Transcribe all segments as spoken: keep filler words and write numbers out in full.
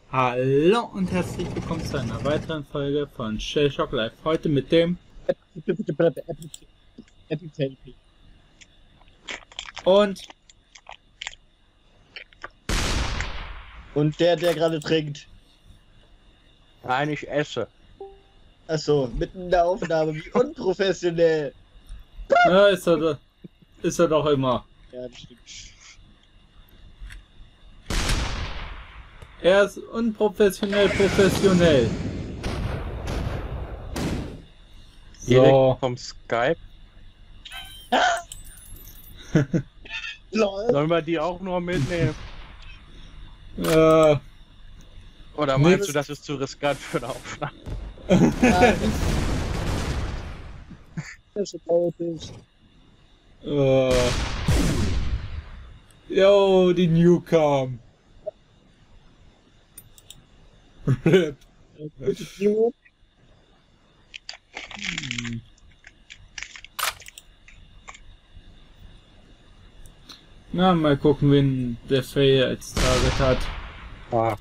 Hallo und herzlich willkommen zu einer weiteren Folge von Shell Shock Live. Heute mit dem und und der, der gerade trinkt. Nein, ich esse. Achso, mitten in der Aufnahme, wie unprofessionell. ja, ist er, doch- ist er doch immer. Ja, das stimmt. Er ist unprofessionell professionell. Direkt So, vom Skype. Lol. Sollen wir die auch nur mitnehmen? äh, Oder meinst Nix. du, das ist zu riskant für eine Aufnahme? Nein. Das ist traurig. äh, yo, die Newcom. Rip. Hm. Na, mal gucken, wen der Faye als Target hat. Ah.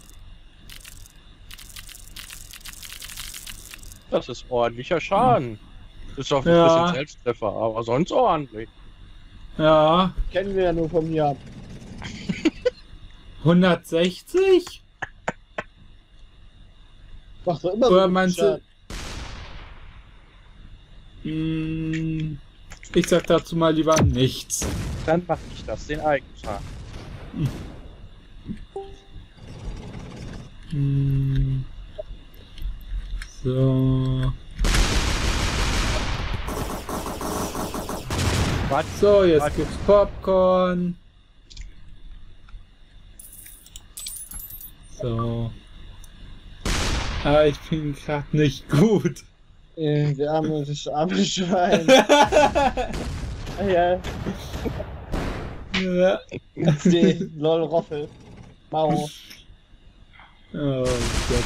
Das ist ordentlicher Schaden. Ist doch ein Ja. bisschen Selbsttreffer, aber sonst ordentlich. Ja, Kennen wir ja nur von mir. hundertsechzig? Macht doch immer Oder so meinst du? Schaden. Hm, ich sag dazu mal lieber nichts. Dann mach ich das, den Eigenschaden. Hm. So. Was? So, jetzt Warte. gibt's Popcorn. So. Ah, ich bin gerade nicht gut. Äh, Der arme, das arme Schwein. Ah, ja, Ja. die lol Roffel. Mau. Oh Gott.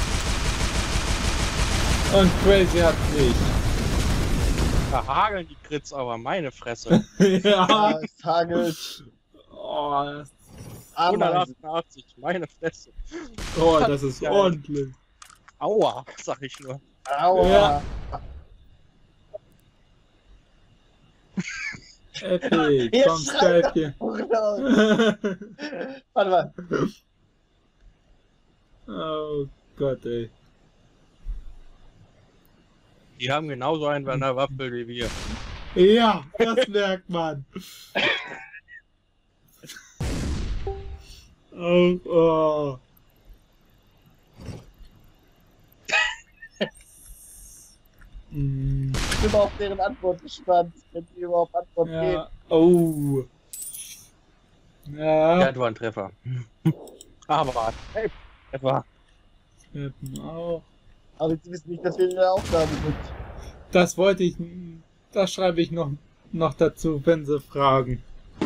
ey. Und Crazy hat nicht. Da hageln die Crits aber, meine Fresse. Ja. Ja, es hagelt. Oh, das, Ameisen. hundertachtundachtzig, meine Fresse. oh, das ist Geil. ordentlich. Aua, sag ich nur. Aua. Ja. Epic, Jetzt komm, schreit Skype hier. er. Warte mal. Oh Gott, ey. Die haben genauso einen bei einer Waffel wie wir. Ja, das merkt man. Oh, oh. Mm, Ich bin auf deren Antwort gespannt, wenn sie überhaupt Antwort ja. Oh. Ja, Ja. du war ein Treffer. Aber, hey, Treffer. Snappen auch. geben. Aber sie wissen nicht, dass wir in der Aufnahme sind. Das wollte ich. Das schreibe ich noch, noch dazu, wenn sie fragen.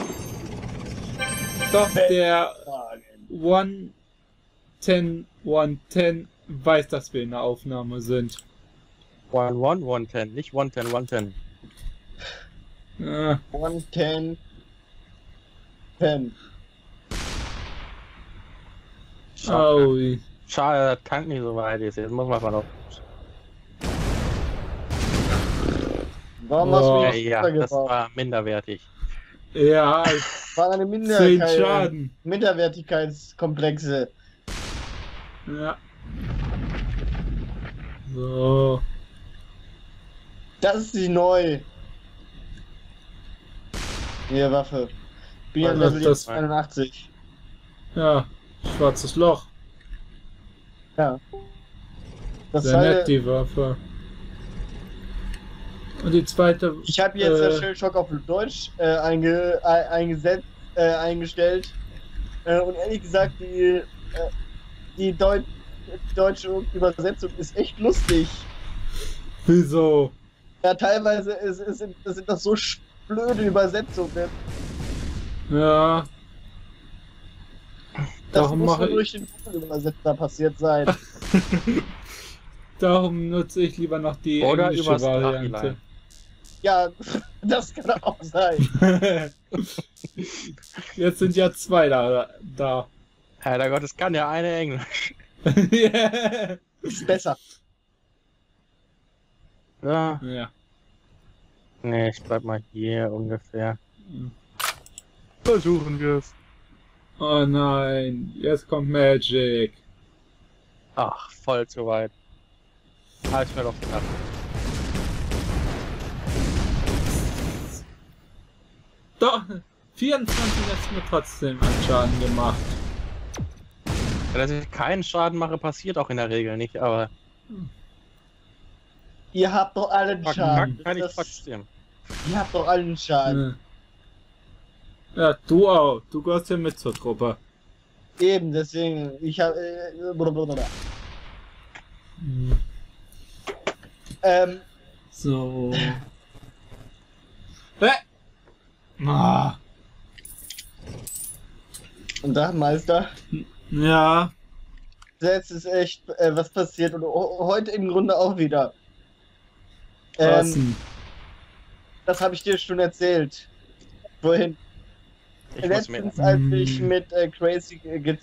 Doch, der Fragen. hundertzehn, hundertzehn weiß, dass wir in der Aufnahme sind. One, one, one, ten, nicht one, ten, one, ten. Ja. One, ten, ten. Oh. Schade, dass Tank nicht so weit ist. Jetzt muss man mal noch. Warum Oh. hast du Ja, mich ja, das runtergebracht? war minderwertig. Ja, War eine zehn Minderheit, Schaden. Minderwertigkeitskomplexe. Ja. So. Das ist die neu. Hier, Waffe. Bin ja Was Level ist das? einundachtzig. Ja. Schwarzes Loch. Ja. Das Sehr heißt, nett, die Waffe. Und die zweite. ich habe jetzt äh, äh, Shellshock auf Deutsch äh, einge, äh, eingesetzt, äh, eingestellt. Äh, und ehrlich gesagt, die, äh, die Deu deutsche Übersetzung ist echt lustig. Wieso? Ja, teilweise ist, ist, sind, sind das so sch- blöde Übersetzungen. Ja. Das Darum muss mache nur ich- durch den Google-Übersetzer passiert sein. Darum nutze ich lieber noch die Oder englische übers Variante. Nachhinein. Ja, das kann auch sein. Jetzt sind ja zwei da. da. Herrgott, es kann ja eine Englisch. Ja. Ist besser. Ja. Ja. Nee, ich bleib mal hier ungefähr. Versuchen wir es. Oh nein, jetzt kommt Magic. Ach, voll zu weit. Ah, ich mir doch gedacht. Doch, vierundzwanzig hat es mir trotzdem an Schaden gemacht. Dass ich keinen Schaden mache, passiert auch in der Regel nicht, aber Ihr habt doch allen Schaden. verkacken kann ich Das- trotzdem. Ihr habt doch allen Schaden. Ja, du auch. Du gehörst ja mit zur Gruppe. Eben, deswegen. Ich habe. Äh, blablabla. ähm, So. Äh. Ah. und da, Meister. Ja. Jetzt ist echt äh, was passiert und ho- heute im Grunde auch wieder. Was Ähm, denn? das habe ich dir schon erzählt. Vorhin. Ich muss mir. Letztens, als ich Mm. mit äh, Crazy äh, ge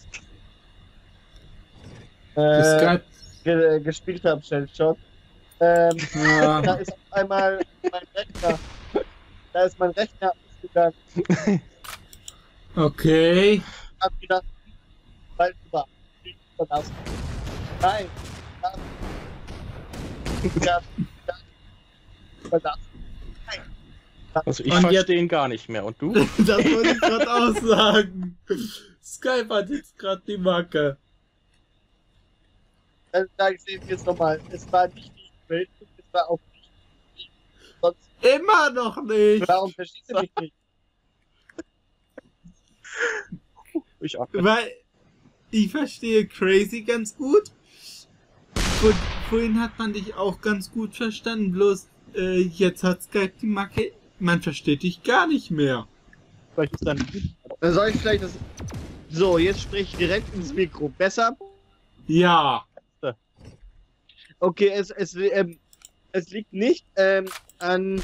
Das äh, Skype. ge gespielt habe, Shellshock. Ähm, da Ja. ist auf einmal mein Rechner. Da ist mein Rechner ausgegangen. Okay. Ich hab gedacht, bald über. Das. Nein. Ja. Ja. Das. Also ich Und jetzt- verstehe ihn gar nicht mehr. Und du? Das wollte ich gerade auch sagen. Skype hat jetzt gerade die Macke. Dann sage ich es jetzt nochmal. Es war nicht die Welt, es war auch nicht die. Sonst, Immer noch nicht. warum verstehst du mich nicht? Ich auch. Weil ich verstehe Crazy ganz gut. Vor, vorhin hat man dich auch ganz gut verstanden. Bloß äh, jetzt hat Skype die Macke. Man versteht dich gar nicht mehr. Vielleicht ist dann. Dann soll ich vielleicht das. So, jetzt spreche ich direkt ins Mikro. Besser? Ja. Okay, es, es, ähm, es liegt nicht ähm, an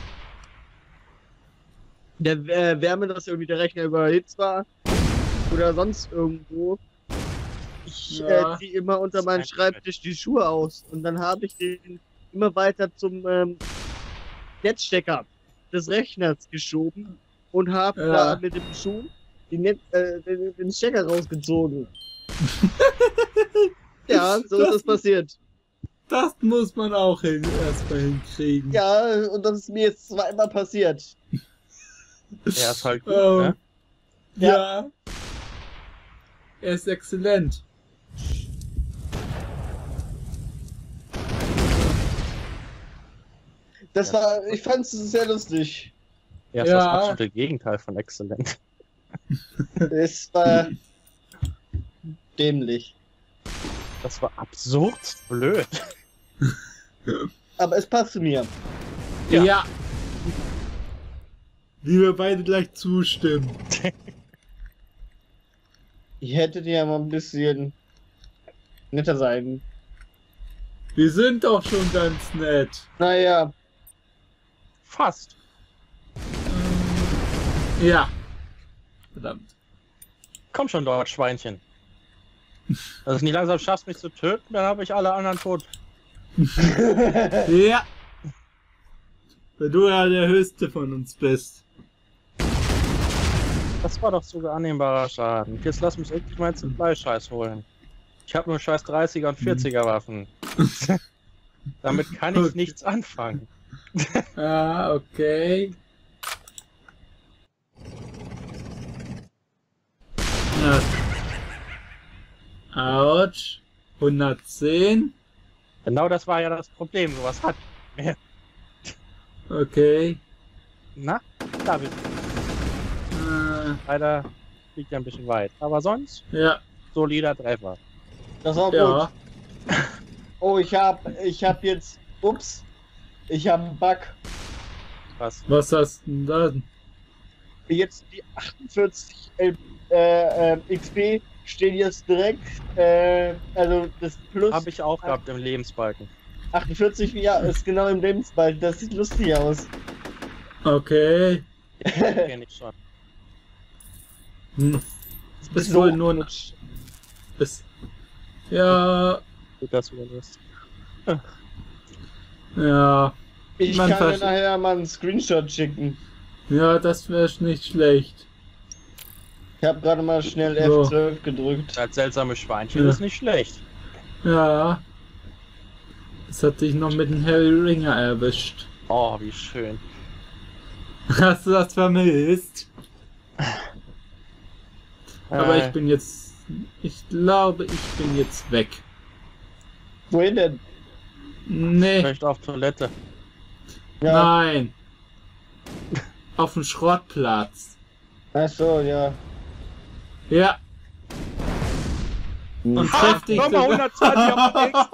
der äh, Wärme, dass irgendwie der Rechner überhitzt war oder sonst irgendwo. Ich Ja. äh, ziehe immer unter meinen Schreibtisch die Schuhe aus und dann habe ich den immer weiter zum ähm, Netzstecker des Rechners geschoben und habe Ja. da mit dem Schuh die Net äh, den, den Stecker rausgezogen. Ja, so ist Das- das passiert. Das muss man auch hin, erstmal hinkriegen. Ja, und das ist mir jetzt zweimal passiert. Er ist halt gut, Oh. ne? Ja. Er ist exzellent. Das war, ich fand es sehr lustig. Er ist Ja. das absolute Gegenteil von exzellent. Es war dämlich. Das war absurd blöd. Aber es passt zu mir. Ja. Ja. Wie wir beide gleich zustimmen. Ich hätte dir ja mal ein bisschen netter sein. Wir sind doch schon ganz nett. Naja, Fast. Ja. Verdammt. Komm schon dort, Schweinchen. Wenn du es nicht langsam schaffst, mich zu töten, dann habe ich alle anderen tot. Ja. Weil du ja der Höchste von uns bist. Das war doch sogar annehmbarer Schaden. Jetzt lass mich endlich mal zum Fleischscheiß holen. Ich habe nur scheiß dreißiger und vierziger Waffen. Damit kann ich Okay. nichts anfangen. Ah, okay. Ja. Autsch. hundertzehn. Genau das war ja das Problem. Sowas hat. Okay. Na, da bin ich. Äh, Leider liegt ja ein bisschen weit. Aber sonst, ja. solider Treffer. das war gut. Ja. Oh, ich hab, ich hab jetzt, ups, ich hab einen Bug. Was? Was hast du denn da? Jetzt die achtundvierzig äh, äh, X P stehen jetzt direkt, äh, also das Plus Habe ich auch gehabt im Lebensbalken. achtundvierzig, ja, ist genau im Lebensball. Das sieht lustig aus. Okay. Kenn ich schon. Hm. Ist wohl nur ein- Ist, Ja, Gut, dass du das wirst. ja, Ich Man kann dir versch- nachher mal einen Screenshot schicken. ja, das wäre nicht schlecht. Ich habe gerade mal schnell So. F zwölf gedrückt. Das seltsame Schweinchen Ja. ist nicht schlecht. Ja. Das hat dich noch mit dem Harry Ringer erwischt. Oh, wie schön. Hast du das vermisst? Aber Äh, ich bin jetzt. Ich glaube, ich bin jetzt weg. Wohin denn? Nee, Vielleicht auf Toilette. Ja. nein. Auf dem Schrottplatz. Ach so, ja. Ja, Hm. und kräftig. Nochmal hundertzwanzig auf den X.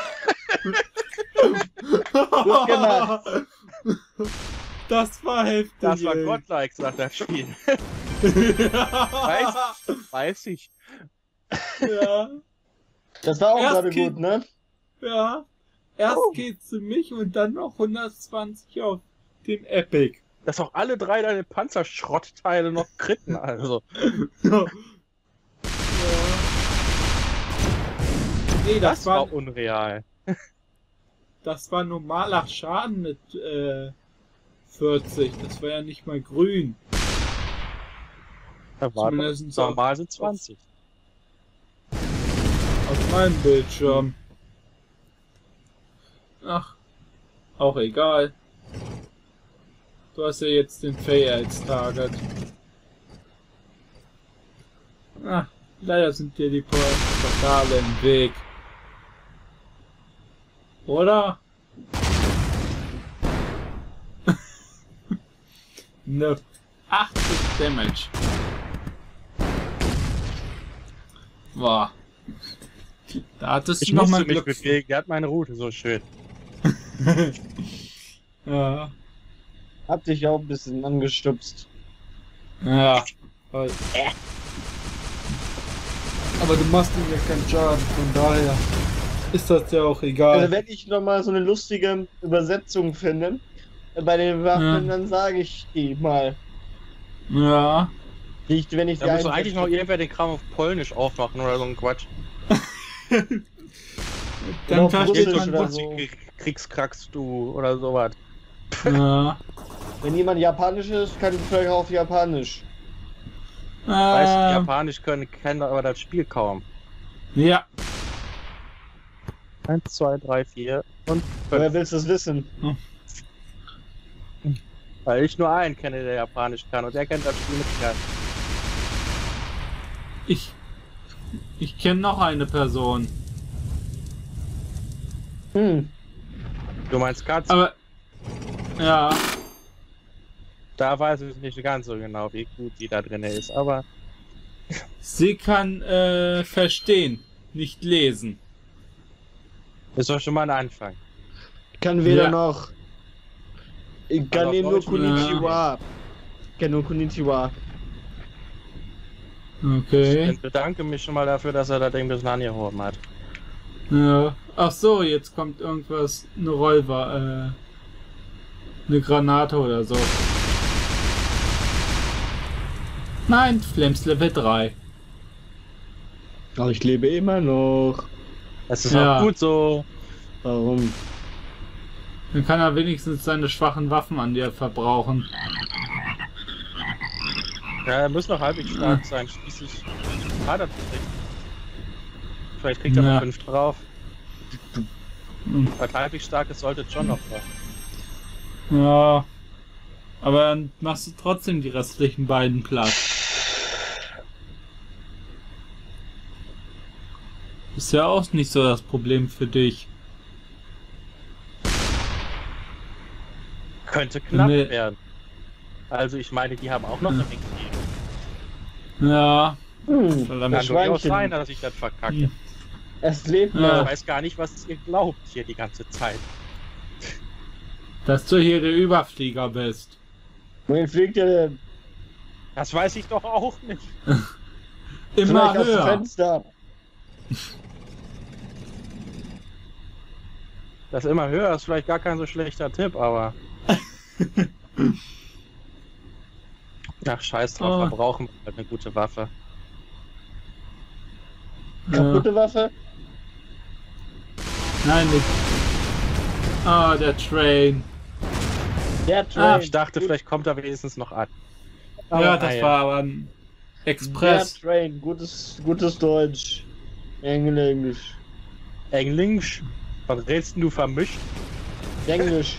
Gut gemacht. Das war heftig. Das war ey. Godlike, sagt das Spiel. Weiß, weiß ich. Ja, Das war auch Erst gerade Kind- gut, ne? ja. Erst Oh. geht's zu mich und dann noch hundertzwanzig auf dem Epic. Dass auch alle drei deine Panzerschrottteile noch kritten, also. Ja. Nee, das, Das war, war unreal. das war normaler Schaden mit äh, vierzig. Das war ja nicht mal grün. Da war Zumindest normal sind zwanzig. Auf meinem Bildschirm. Ach, auch egal. Du hast ja jetzt den Faye als Target. Ach, leider sind dir die Portale im Weg. Oder? Ne, achtzig Damage. Boah. Da hattest Ich du noch musste mal mich Glück. bewegen, der hat meine Route so schön. Ja. Hab dich auch ein bisschen angestupst. Ja. Voll. Aber du machst ihm ja keinen Schaden, von daher ist das ja auch egal. Also wenn ich nochmal so eine lustige Übersetzung finde, äh, bei den Waffen, Ja. dann sage ich die mal. Ja. Die ich, wenn ich Da die muss doch einsetze. eigentlich noch irgendwer den Kram auf Polnisch aufmachen oder so ein Quatsch. Dann Oder versteht Russisch man oder was. so. Kriegskrackst du oder sowas. Ja. Wenn jemand Japanisch ist, kann ich vielleicht auch auf Japanisch. Weiß, Ähm, Japanisch können, kennen aber das Spiel kaum. ja. eins, zwei, drei, vier und Woher fünf. willst du es wissen? Weil ich nur einen kenne, der Japanisch kann und der kennt das Spiel mit kann. Ich. Ich kenne noch eine Person. Hm. Du meinst Katze? Aber. Ja. Da weiß ich nicht ganz so genau, wie gut die da drin ist, aber Sie kann äh, verstehen, nicht lesen. ist doch schon mal ein Anfang. Ich kann weder Ja. noch. Ich kann auf eben nur Deutsch? Konnichiwa. Ich kann nur Konnichiwa. Okay. Ich bedanke mich schon mal dafür, dass er das Ding ein bisschen angehoben hat. Ja. Ach so, jetzt kommt irgendwas, eine Revolver, äh, eine Granate oder so. Nein, Flames Level drei. Aber ich lebe immer noch. Das ist Ja. auch gut so. Warum? Dann kann er wenigstens seine schwachen Waffen an dir verbrauchen. Ja, er muss noch halbwegs stark sein. Schließlich hat er das nicht. Vielleicht kriegt er Ja. noch fünf drauf. Hm. Weil halbwegs stark ist, sollte John noch sein. Ja. Aber dann machst du trotzdem die restlichen beiden platt. Ist ja auch nicht so das Problem für dich. Könnte knapp Nee. werden. Also ich meine, die haben auch noch eine Menge. Ja. Hm. Verdammt. Kann durchaus Schweinchen. sein, dass ich das verkacke. Hm. Es lebt Ja. noch. Ich weiß gar nicht, was ihr glaubt hier die ganze Zeit. Dass du hier der Überflieger bist. Wohin fliegt ihr denn? Das weiß ich doch auch nicht. Immer Vielleicht aus dem höher. Fenster. Das immer höher ist vielleicht gar kein so schlechter Tipp, aber. Ach, scheiß drauf, Oh. wir brauchen halt eine gute Waffe. Ja. Kaputte Waffe? Nein, nicht. Ah, der Train. Der Ah, Train. ich dachte, vielleicht kommt er wenigstens noch an. Ja, das ah, ja. war aber ein Der Express. Train. Gutes, gutes Deutsch. Englisch. Englisch? Was redest denn du vermischt? Englisch.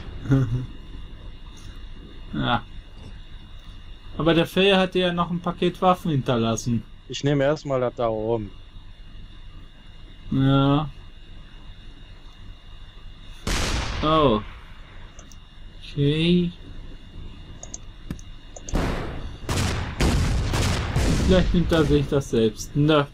Ja. Aber der Fay hat dir ja noch ein Paket Waffen hinterlassen. Ich nehme erstmal das da oben. Ja. Oh. Okay. Vielleicht nimmt er sich das selbst. Ne.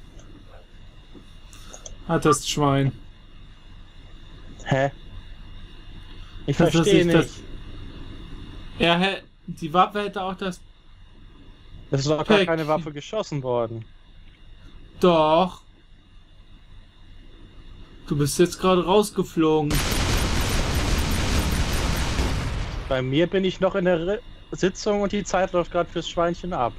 Hat das Schwein. Hä? Ich Dass er verstehe sich nicht. das- Er hä- die Waffe hätte auch das. Es ist doch gar Pack. keine Waffe geschossen worden. Doch. Du bist jetzt gerade rausgeflogen. Bei mir bin ich noch in der Re Sitzung und die Zeit läuft gerade fürs Schweinchen ab.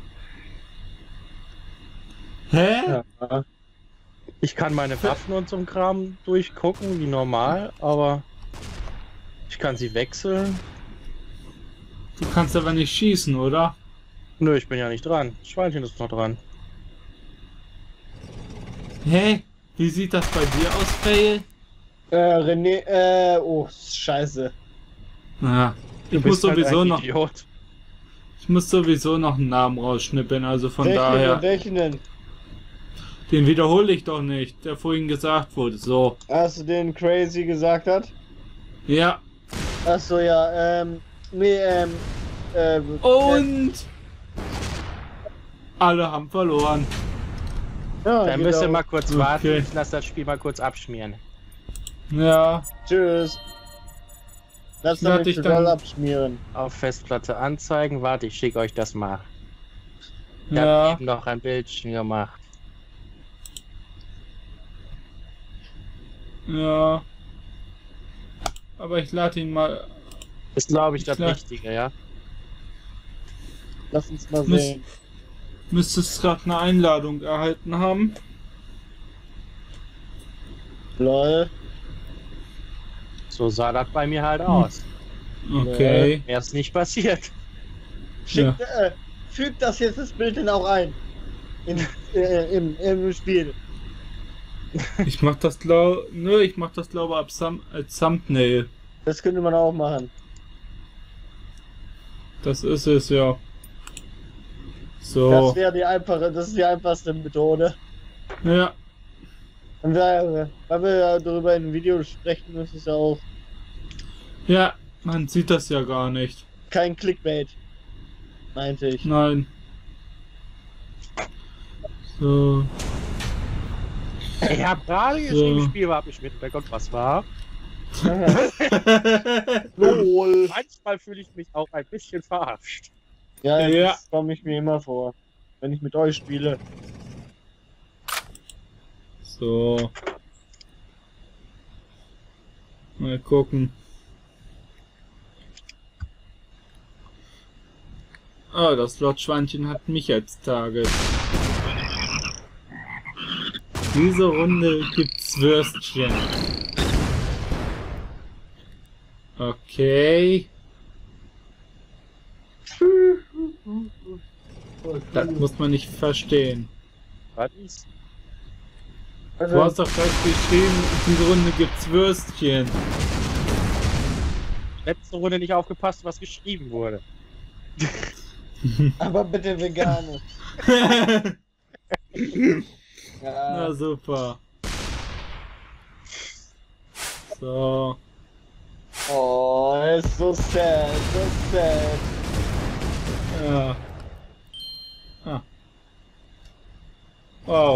Hä? Ja. Ich kann meine Waffen und so ein Kram durchgucken, wie normal, aber ich kann sie wechseln. Du kannst aber nicht schießen, oder? Nö, ich bin ja nicht dran. Das Schweinchen ist noch dran. Hä? Wie sieht das bei dir aus, Faye? Äh, René, äh, oh, scheiße. Ja. Du Ich muss bist halt sowieso ein noch. Idiot. Ich muss sowieso noch einen Namen rausschnippeln, also von welchen, daher. welchen denn? Den wiederhole ich doch nicht, der vorhin gesagt wurde. So. Hast du den Crazy gesagt hat? Ja. Achso, ja, ähm, nee, ähm, äh, Und alle haben verloren. ja, Dann genau. müsst ihr mal kurz Okay. warten. Ich lasse das Spiel mal kurz abschmieren. Ja. Tschüss. Lass Lad doch dich nicht dann- total abschmieren. Auf Festplatte anzeigen. Warte, ich schicke euch das mal. Ich habe Ja. eben noch ein Bildchen gemacht. Ja. Aber ich lade ihn mal. Ist, glaube ich, das Klar. Richtige, ja? Lass uns mal Miss- sehen. Müsstest gerade eine Einladung erhalten haben. Lol. So sah das bei mir halt aus. Okay. Mehr ist nicht passiert. Schick, äh, füg das jetzt das Bild dann auch ein. In, äh, im, Im Spiel. Ich mach das glaube. Nö, ich mach das glaube ab Thumb als Thumbnail. Das könnte man auch machen. Das ist es ja. Das So. wäre die einfache, das ist die einfachste Methode. Ja. Und da, weil wir ja darüber in einem Video sprechen, ist es ja auch Ja. Man sieht das ja gar nicht. kein Clickbait. Meinte ich. Nein. So. Ich habe gerade geschrieben, Spiel war abgeschnitten. Bei Gott, was war? Lol. Manchmal fühle ich mich auch ein bisschen verarscht. Ja, Ja. das komme ich mir immer vor. Wenn ich mit euch spiele. So. Mal gucken. Ah, das Lordschweinchen hat mich als Target. Diese Runde gibt's Würstchen. Okay. Das muss man nicht verstehen. Was ist? Also, Du hast doch gleich geschrieben, diese Runde gibt's Würstchen. Letzte Runde nicht aufgepasst, was geschrieben wurde. aber bitte vegan. Ja. Na super. So. Oh, ist so sad, so sad. Ja. Ah. Wow.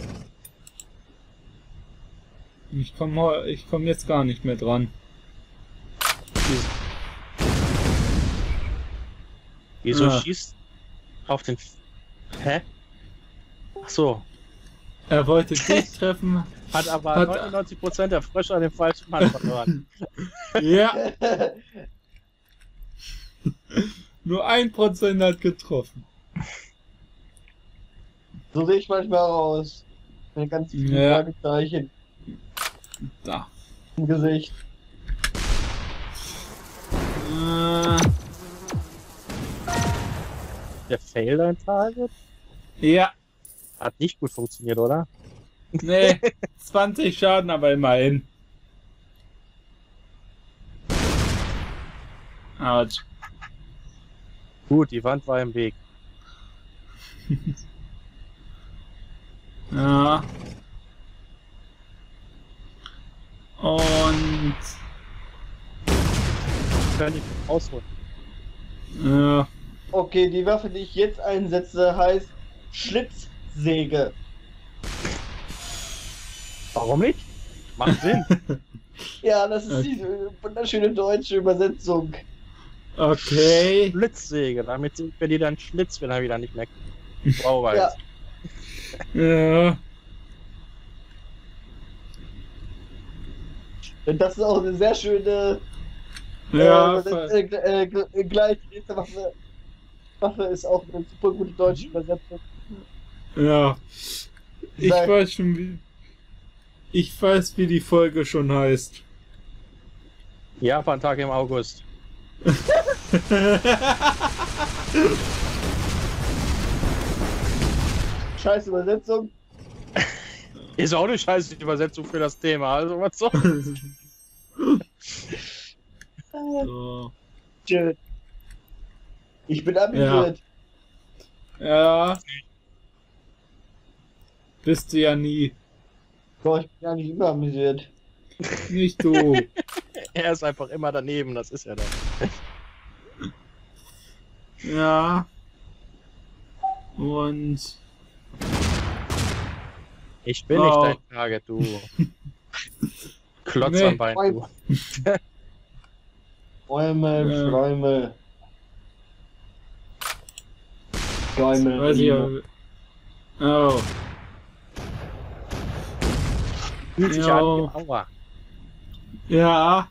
Ich komme ich komm jetzt gar nicht mehr dran. Wieso Ah. schießt auf den... F Hä? Ach so. Er wollte dich treffen. Hat aber Hat- neunundneunzig Prozent der Frösche an den falschen Mann verloren. Ja, nur ein Prozent hat getroffen. So sehe ich manchmal aus. Mit ganz vielen Ja. Fragezeichen. Da. im Gesicht. Äh, Der Fail dein Target? ja, Hat nicht gut funktioniert, oder? nee, zwanzig Schaden, aber immerhin. Autsch. Gut, die Wand war im Weg. Ja. Und Kann ich ausholen. ja, Okay, die Waffe, die ich jetzt einsetze, heißt Schlitzsäge. Warum nicht? Macht Sinn. Ja, das ist die äh, wunderschöne deutsche Übersetzung. okay. Schlitzsäge, damit sind wir dir dann Schlitz, wenn er wieder nicht mehr brauchbar Ja. ist. Ja. Und das ist auch eine sehr schöne Ja, äh, ver- äh, äh, äh, gleich die nächste Waffe. Waffe ist auch eine super gute deutsche Übersetzung. ja. Ich Sag- weiß schon wie. Ich weiß, wie die Folge schon heißt. Japan-Tag im August. Scheiß Übersetzung. Ist auch eine scheiße Übersetzung für das Thema, also was soll? So. Tschö. Ich bin amüsiert. Ja. Bist du ja nie. Boah, ich bin gar nicht immer amüsiert. Nicht du. Er ist einfach immer daneben, das ist er dann. Ja. Und. Ich bin Oh. nicht dein Target, du. Klotz Nee. am Bein, du. Träume, Ja. Träume. Träume. Weiß ich aber. Oh. Fühlt sich Ja. an wie Aua. Ja.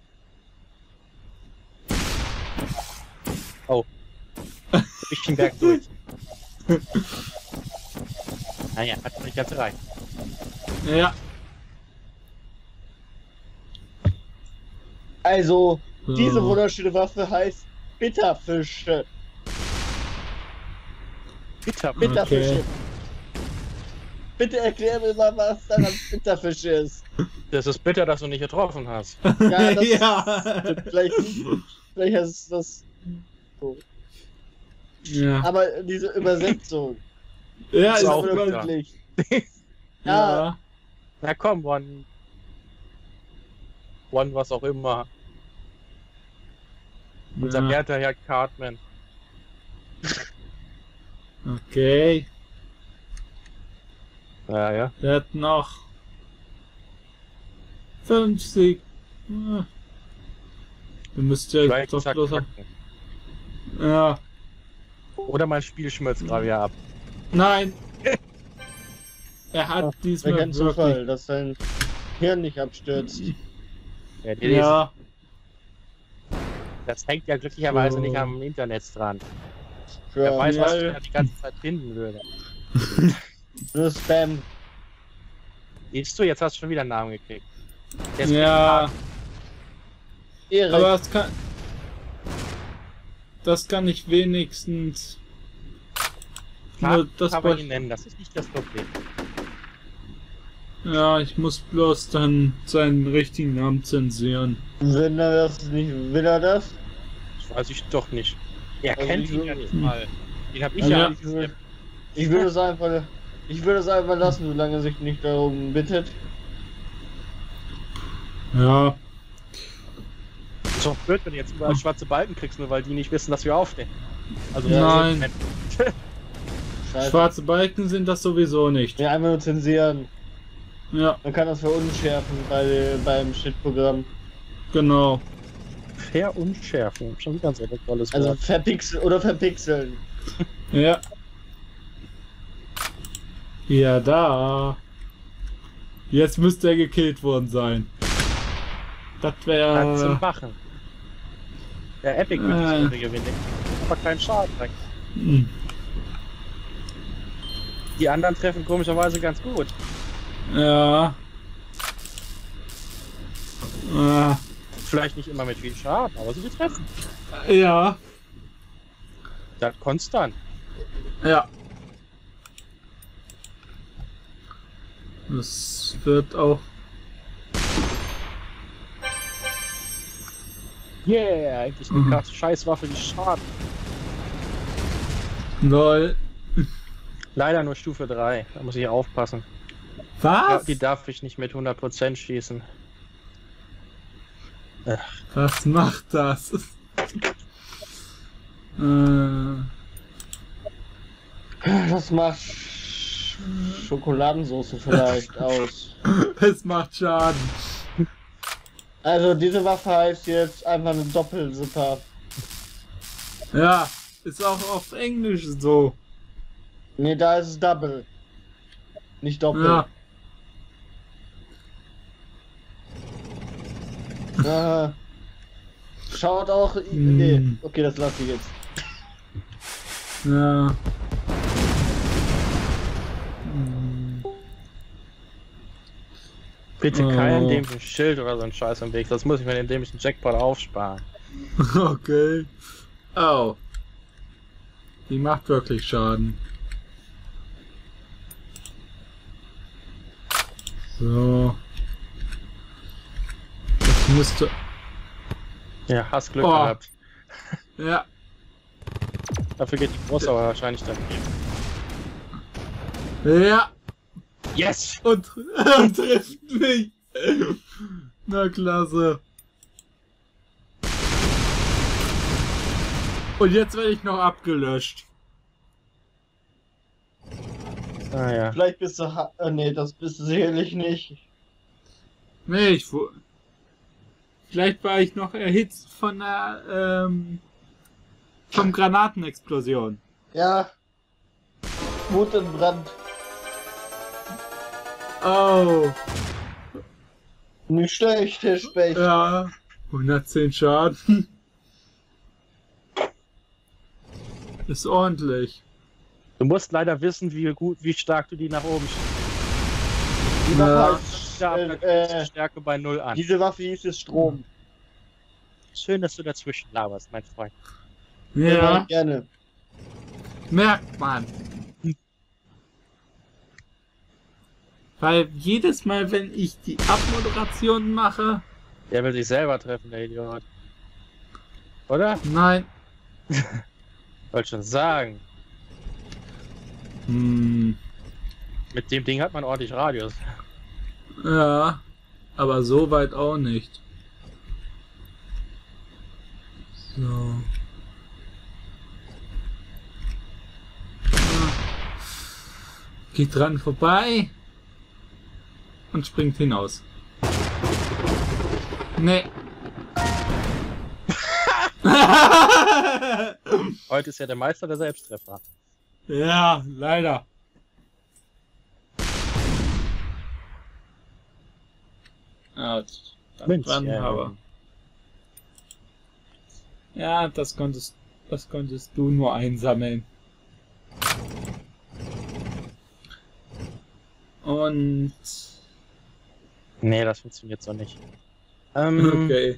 Ich den Berg durch. Naja, hat nicht ganz rein. Ja. Also, diese So. wunderschöne Waffe heißt Bitterfische. Bitter, bitter. Bitterfische. Okay. Bitte erklär mir mal, was daran Bitterfische ist. Das ist bitter, dass du nicht getroffen hast. Ja, das Ja. vielleicht, vielleicht ist das. Ja. Aber diese Übersetzung Ja, ist ist auch immer- wirklich. Ja. Ja, Na komm, One. One, was auch immer. Unser Ja. werter Herr Cartman. Okay. Ja, ja. Der hat noch fünfzig. Ah. Du müsst ja Vielleicht doch zack, bloß. zack. Ja. Oder mein Spiel schmilzt gerade wieder ab. Nein. Er hat wäre diesmal kein Zufall, wirklich. dass dein Hirn nicht abstürzt. Ja, die Ja. Das hängt ja glücklicherweise So. nicht am Internet dran. Für Wer weiß, was Ja. ich da die ganze Zeit finden würde. nur Spam. Siehst du, jetzt hast du schon wieder einen Namen gekriegt. Der ist Ja. Erik, Aber das kann. Das kann ich wenigstens. klar, Nur das kann man war- ihn nennen, das ist nicht das Problem. Ja, ich muss bloß dann seinen richtigen Namen zensieren. wenn er das nicht, will er das? Das weiß ich doch nicht. Er Also kennt ich ihn ja würde- nicht mal. Den hab ich Also ja ja. nicht. Ich würde, ich würde es einfach, ich würde es einfach lassen, solange er sich nicht darum bittet. Ja. Ist doch blöd, wenn du jetzt überall schwarze Balken kriegst, nur weil die nicht wissen, dass wir aufstehen. Also Nein. Scheiße. Schwarze Balken sind das sowieso nicht. Ja, einfach nur zensieren. Ja, Man kann das verunschärfen bei, beim Schnittprogramm. genau. Verunschärfen. Schon wieder so ein tolles Also Wort. verpixeln oder verpixeln. Ja. Ja, da. Jetzt müsste er gekillt worden sein. Das Kannst du wäre. machen. Der Epic wird Äh. die Runde gewinnen. Aber keinen Schaden direkt. Hm. Die anderen treffen komischerweise ganz gut. Ja. Ah, Vielleicht nicht immer mit viel Schaden, aber sie treffen. ja, Das konstant. ja. Das wird auch. Yeah, eigentlich eine Mhm. krasse Scheißwaffe, die Schaden. Lol. Leider nur Stufe drei, da muss ich aufpassen. Ja, Was? die darf ich nicht mit hundert Prozent schießen. Was macht das? äh, Das macht Sch- Schokoladensauce vielleicht aus. es macht Schaden. Also diese Waffe heißt jetzt einfach eine Doppelsipper. Ja, ist auch auf Englisch so. Ne, da ist es Double. Nicht Doppel. Ja. Aha. Schaut auch. Hm. Nee, okay, das lasse ich jetzt. Ja. Hm. Bitte Oh. keinen dämlichen Schild oder so ein Scheiß im Weg, das muss ich mir den dämlichen Jackpot aufsparen. Okay. Oh. Die macht wirklich Schaden. So. Das müsste. Ja, hast Glück Oh. gehabt. Ja. Dafür geht die Große aber wahrscheinlich dann. Ja. Yes! Und, und trifft mich. Na klasse. Und jetzt werde ich noch abgelöscht. Ah ja. Vielleicht bist du. Ha äh, nee, das bist du sicherlich nicht. Nee, ich wu- Vielleicht war ich noch erhitzt von der ähm, vom Granatenexplosion. Ja. Wut und Brand. Oh. Nicht schlecht, Herr Specht. Ja. hundertzehn Schaden. Ist ordentlich. Du musst leider wissen, wie gut, wie stark du die nach oben schiebst. Die Ja. Waffe heißt, Ja, äh, äh, Stärke bei null an. diese Waffe hieß es Strom. Schön, dass du dazwischen laberst, mein Freund. Ja. Gerne. Merkt man. Weil jedes Mal, wenn ich die Abmoderation mache, Der will sich selber treffen, der Idiot. Oder? nein. Wollte schon sagen. Hm, Mit dem Ding hat man ordentlich Radius. ja, aber so weit auch nicht. So. Ah. Geht dran vorbei und springt hinaus. Nee. Heute ist ja der Meister der Selbsttreffer. Ja, leider. Ja, dann Mensch, dran, ja. aber. Ja, das konntest, das konntest du nur einsammeln. Und Nee, das funktioniert so nicht. Ähm, okay.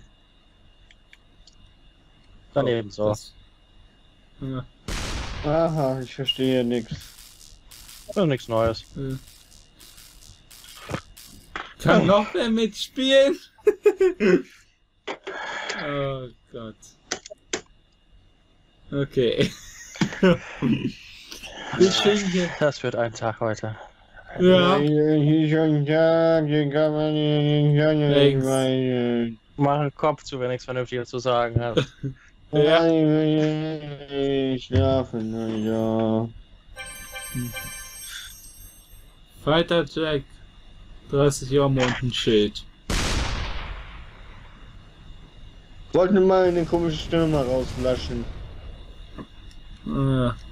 Dann eben so. Das, ja, Aha, ich verstehe nichts. Also nichts Neues. äh. Kann noch wer mitspielen? Oh Gott. Okay. Ich denke, Das wird ein Tag heute. ja. Hier schon da, hier kann man nicht Thanks. meine. Mach den Kopf zu, wenn nichts Vernünftiges zu sagen hast. Ja. Ich schlafen, ja. Fighter Jack. dreißig Jahre und ein Schild. Wollte mal eine komische Stimme mal rauslaschen. Ah.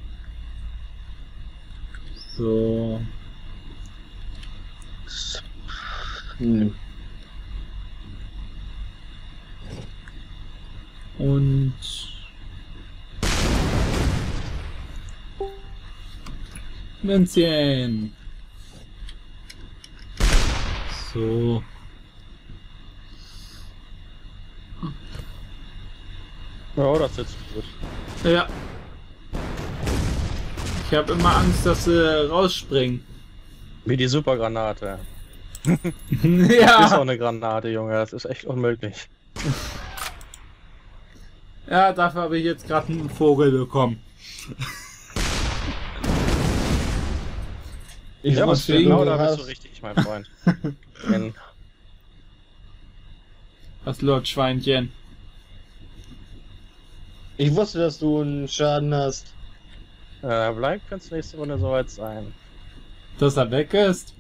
So. Hm. Und. Münzchen. So. Ja, das sitzt gut. Ja. Ich habe immer Angst, dass sie rausspringen. Wie die Supergranate. Das ist auch Ja. eine Granate, Junge. Das ist echt unmöglich. Ja, dafür habe ich jetzt gerade einen Vogel bekommen. Ich Ja, was wusste, für deswegen genau, du da bist du hast, richtig, mein Freund. Den, Das Lord Schweinchen. ich wusste, dass du einen Schaden hast. äh, bleibt ganz nächste Runde soweit sein. Dass er weg ist.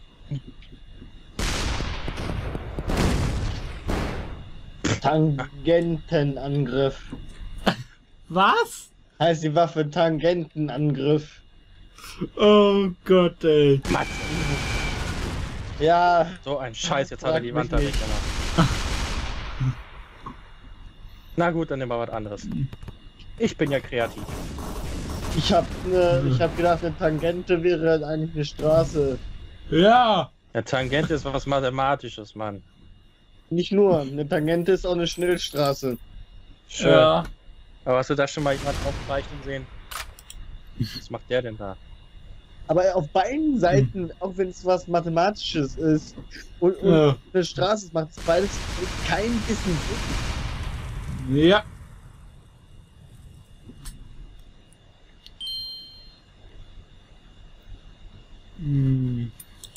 Tangentenangriff. Was? Heißt die Waffe Tangentenangriff. Oh Gott, ey. Ja, So ein Scheiß, jetzt hat er Frag die mich Wand da nicht. weggemacht. Na gut, dann nehmen wir was anderes. Ich bin ja kreativ. ich hab ne, ich hab gedacht, eine Tangente wäre halt eigentlich eine Straße. Ja. Eine Tangente ist was Mathematisches, Mann. Nicht nur, eine Tangente ist auch eine Schnellstraße. Schön. Ja. Aber hast du da schon mal jemand aufzeichnen sehen? Was macht der denn da? Aber auf beiden Seiten, auch wenn es was Mathematisches ist und, und Ja. eine Straße, macht es beides kein bisschen Sinn. Ja. Hm.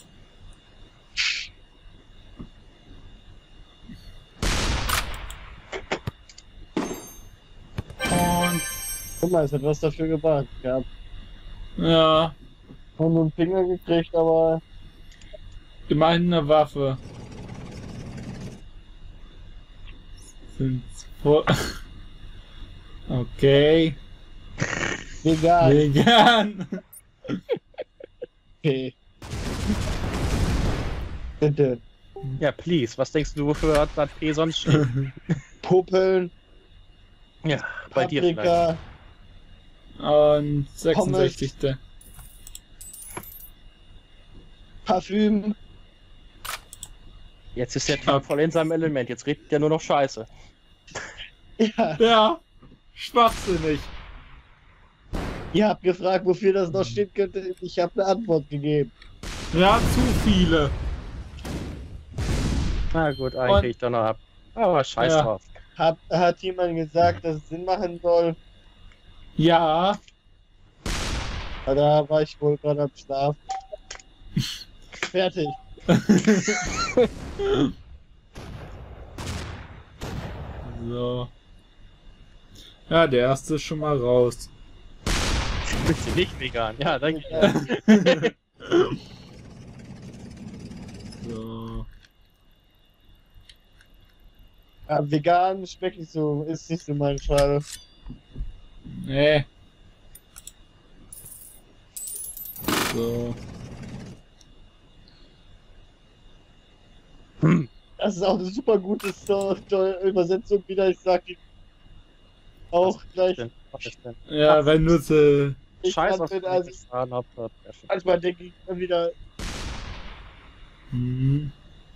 Und Guck mal, es hat was dafür gebracht. Ich hab ja, nur einen Finger gekriegt, aber immerhin eine Waffe. Sind voll. Okay. egal. Vegan. Okay. Bitte. Ja, please. Was denkst du, wofür hat das P sonst steht? Puppeln, Ja, bei dir vielleicht. Paprika, Und sechsundsechzig. Parfüm. Jetzt ist der Typ voll in seinem Element. Jetzt redet der nur noch Scheiße. Ja, Ja. Schwachsinnig. ihr habt gefragt, wofür das noch stehen könnte. Ich habe eine Antwort gegeben. Ja, zu viele. Na gut, einen Und- krieg ich doch noch ab. Aber scheiß Ja. drauf. Hat, hat jemand gesagt, dass es Sinn machen soll? Ja. Ja, da war ich wohl gerade am Schlaf. Fertig. So. Ja, der erste ist schon mal raus. Bist du nicht vegan? Ja, danke. So. Ja, vegan schmeckt nicht so, ist nicht so mein Fall. Nee. So. Das ist auch eine super gute Sto- Sto- Übersetzung wieder. Ich sag die auch gleich. Was ist denn? Ja, wenn du sie. Ich Scheiß fand auf den, den also Schaden, Hauptsache treffen. manchmal denke ich immer wieder, Hm.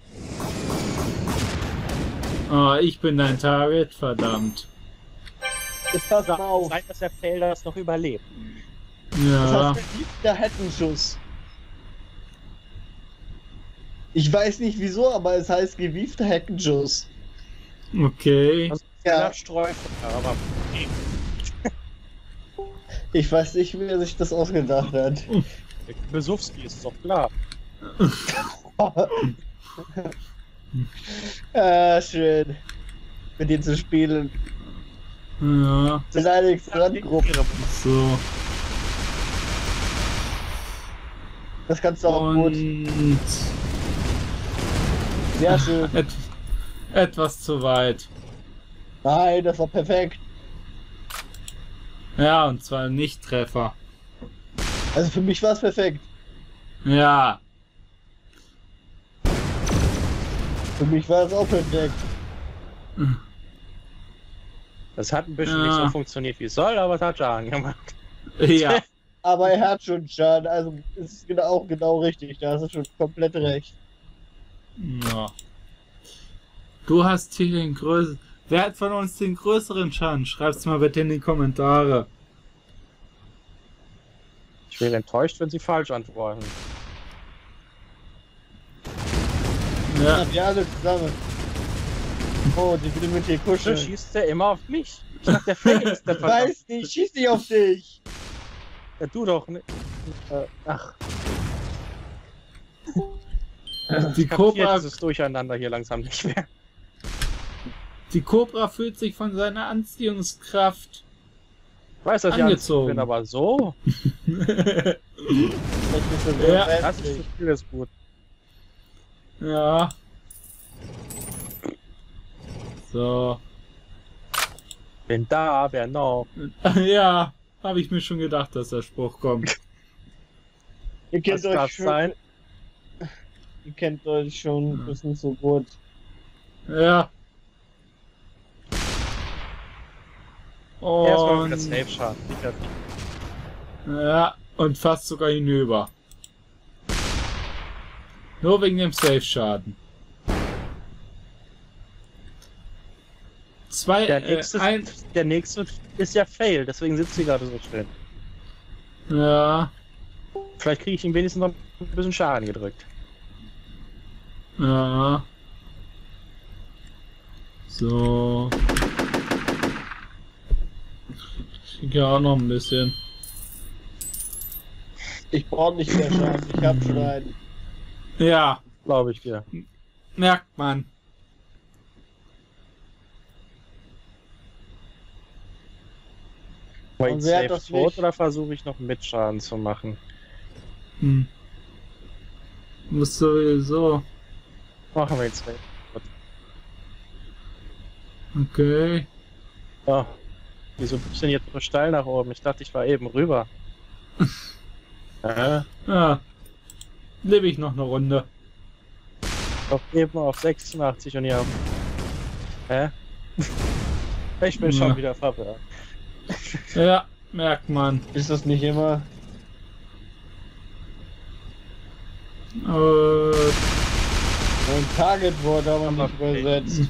Oh, ich bin dein Target, verdammt. jetzt pass mal auf. Sein, dass der Fail das noch überlebt. Das Ja. heißt gewiefter Heckenschuss. Ich weiß nicht wieso, aber es heißt gewiefter Heckenschuss. Okay. Ja. Ja, Streufer, aber Ich weiß nicht, wer sich das ausgedacht hat. Besowski ist doch klar. Ah, schön. Mit denen zu spielen. Ja. Beleidigte Randgruppe. So. Das kannst du auch gut. Und Sehr schön. et etwas zu weit. Nein, das war perfekt. Ja, und zwar nicht Treffer. Also für mich war es perfekt. Ja. Für mich war es auch perfekt. Das hat ein bisschen Ja. nicht so funktioniert, wie es soll, aber es hat Schaden gemacht. Ja. Aber er hat schon Schaden, also ist es genau, auch genau richtig. Da hast du schon komplett recht. Ja. Du hast hier den größten. Wer hat von uns den größeren Schaden? Schreibt's mal bitte in die Kommentare. Ich bin enttäuscht, wenn sie falsch antworten. Ja. Ja, wir alle zusammen. Oh, die will mit dir Dann kuscheln. schießt der immer auf mich. Ich dachte, der Fail ist der Ich verdammt. weiß nicht, schieß nicht auf dich. Ja, du doch nicht. Äh, ach, Die ich kapiere Cobra, dieses Durcheinander hier langsam nicht mehr. die Cobra fühlt sich von seiner Anziehungskraft. Ich weiß, dass ich Angezogen. angezogen bin, aber so? Vielleicht bist du so Ja, Das ist hässlich. das Spiel ist gut. Ja. So. Bin da, wer noch? Ja, habe ich mir schon gedacht, dass der Spruch kommt. Ihr kennt Was darf euch schon. sein? Ihr kennt euch schon ein bisschen so gut. Ja. Erstmal wieder Und, Safe Schaden. Sicher. ja, und fast sogar hinüber. Nur wegen dem Safe-Schaden. Zwei, Der äh, nächste, ein, der nächste ist ja Fail, deswegen sitzt sie gerade so schön. ja, Vielleicht kriege ich ihm wenigstens noch ein bisschen Schaden gedrückt. ja. So. Ich krieg ja auch noch ein bisschen. Ich brauche nicht mehr Schaden, ich hab schon einen. Ja, Glaube ich dir. merkt man. War Und ich wer hat safe das tot nicht? oder versuche ich noch mit Schaden zu machen? Hm. Muss sowieso. Machen wir jetzt safe. Okay. Oh. Wieso bist du denn jetzt so steil nach oben? Ich dachte, ich war eben rüber. äh, Ja. Lebe ich noch eine Runde. auf eben auf sechsundachtzig und hier auf. Hä? Ich bin Ja. schon wieder verwirrt. Ja, merkt man. Ist das nicht immer? Äh, Ein Target wurde aber Aber nicht übersetzt.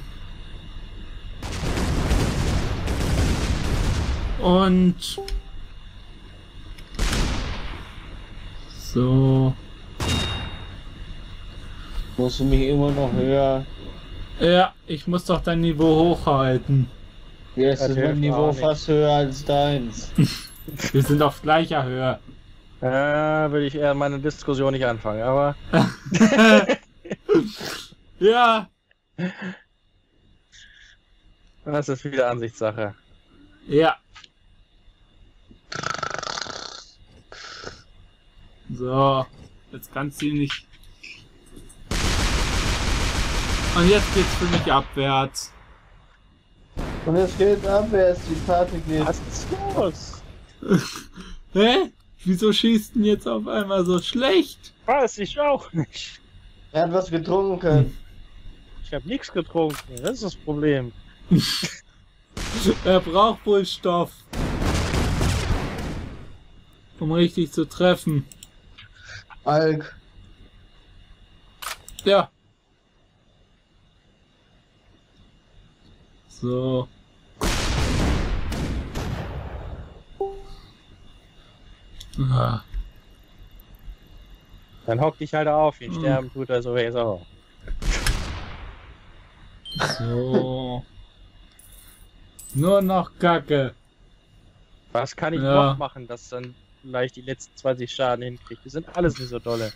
und. So. Musst du mich immer noch höher. Ja, ich muss doch dein Niveau hochhalten. Jetzt Das ist mein hilft Niveau auch nicht. fast höher als deins. Wir sind auf gleicher Höhe. Äh, will ich eher meine Diskussion nicht anfangen, aber Ja, das ist wieder Ansichtssache. ja. So, jetzt kannst du ihn nicht. Und jetzt geht's für mich abwärts. Und jetzt geht's abwärts, die Party geht. Was ist los? Hä? Wieso schießt denn jetzt auf einmal so schlecht? Weiß ich auch nicht. Er hat was getrunken. Ich habe nichts getrunken, das ist das Problem. Er braucht wohl Stoff. Um richtig zu treffen. Alk. Ja. So. Ah. Dann hock dich halt auf, ihn Hm. sterben tut er sowieso. So. Nur noch Kacke. Was kann ich Ja. noch machen, dass dann vielleicht die letzten zwanzig Schaden hinkriegt? Die sind alles nicht so dolle.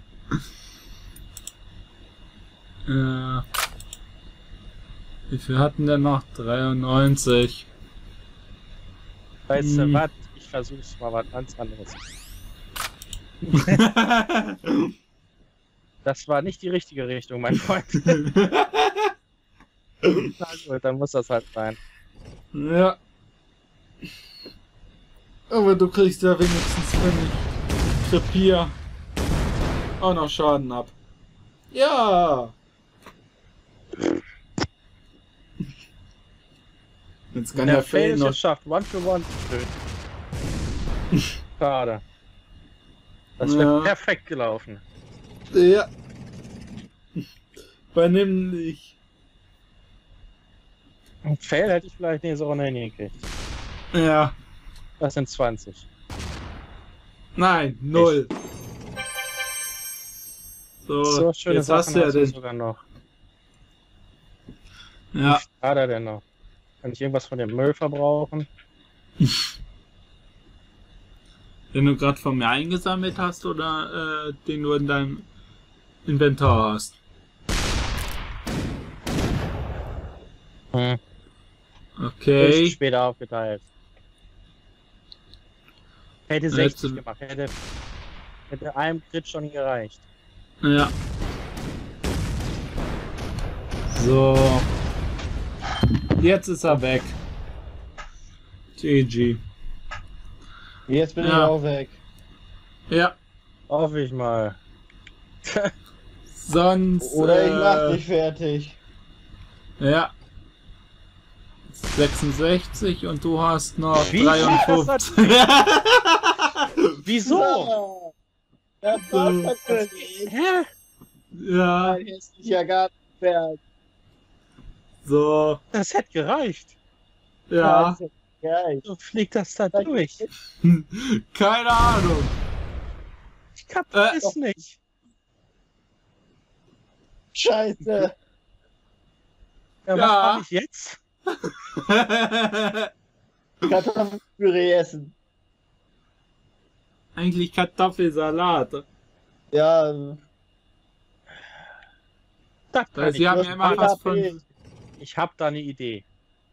Äh, wie viel hatten denn noch? dreiundneunzig. Weißt du Hm. was? Ich versuch's mal was ganz anderes. Das war nicht die richtige Richtung, mein Freund. Na gut, dann muss das halt sein. Ja. Aber du kriegst ja wenigstens, wenn ich krepier, auch noch Schaden ab. Ja. Jetzt kann Der der Fail Fail es noch. jetzt schafft, One für One zu töten. Schade. Das wäre Ja. perfekt gelaufen. Ja. Weil nämlich Ein Fail hätte ich vielleicht nächste Runde hingekriegt. Ja. Das sind zwanzig. Nein, null. So, So schöne jetzt hast Sachen du ja hast du den. sogar noch. Ja. Wie hat er denn noch? Kann ich irgendwas von dem Müll verbrauchen? Den du gerade von mir eingesammelt hast oder äh, den du in deinem Inventar hast. Hm. Okay. Ist später aufgeteilt. Hätte sechzig gemacht, hätte, hätte einem Crit schon gereicht. Ja. So. Jetzt ist er weg. G G. Jetzt bin Ja. ich auch weg. Ja. Hoffe ich mal. Sonst. Oder ich mach äh, dich fertig. Ja. sechsundsechzig und du hast noch Wie? dreiundfünfzig. Wieso? Ja, das So. war's natürlich. Hä? Ja. Mein hässlicher Gartenberg. So. Das hätte gereicht. Ja. Geil. So fliegt das da durch. Keine Ahnung. Ich kapier Äh, es nicht. Scheiße. Ja, was Ja. mache ich jetzt? Kartoffelpüree essen. Eigentlich Kartoffelsalat. Ja, ähm, Das Weil kann sie ich. haben das ja immer ist was A P. von. Ich habe da eine Idee.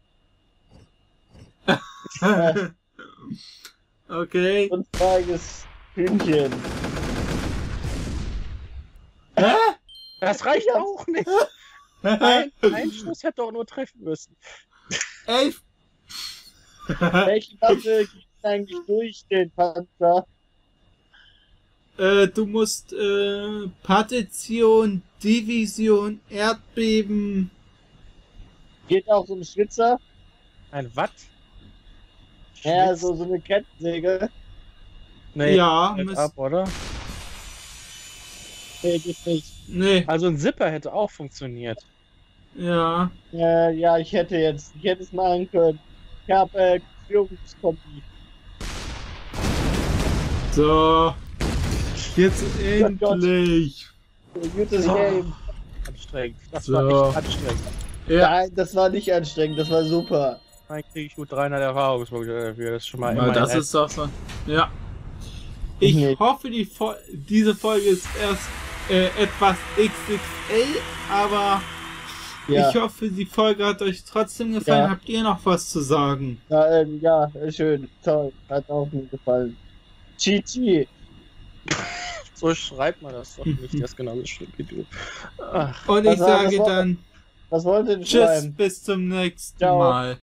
Okay. und frages Hühnchen. Hä? Das reicht Ja. auch nicht. Ein, ein Schuss hätte doch nur treffen müssen. Elf. Welche Waffe geht eigentlich durch den Panzer? Äh, du musst äh, Partition, Division, Erdbeben. Geht auch so ein Schwitzer? Ein Watt? Ja, Schwitz? so, so eine Kettensäge. Nee, Ja, fällt müsst- ab, oder? Nee, geht nicht. Nee, Also ein Zipper hätte auch funktioniert. ja. Äh, ja, ich hätte jetzt, ich hätte es machen können. Ich hab äh, Führungskombi. So. Jetzt Gott. endlich. Gutes So. Game. Anstrengend. Das So. war echt anstrengend. Ja. Nein, das war nicht anstrengend, das war super. Dann kriege ich gut dreihundert Erfahrungspunkte dafür. Das ist schon mal Na, immerhin das ein- ist doch so. Ja. Ich Nee. hoffe, die Fol diese Folge ist erst äh, etwas X X L, aber Ja, ich hoffe, die Folge hat euch trotzdem gefallen. Ja. Habt ihr noch was zu sagen? ja, ähm, ja, äh, schön, toll, hat auch mir gefallen. Chi-Chi. So schreibt man das doch nicht. Das ist genauso schlimm wie du. Ach, Und Was ich war das sage Wort? dann Was wollt ihr denn Tschüss, schreiben? bis zum nächsten Ciao. Mal.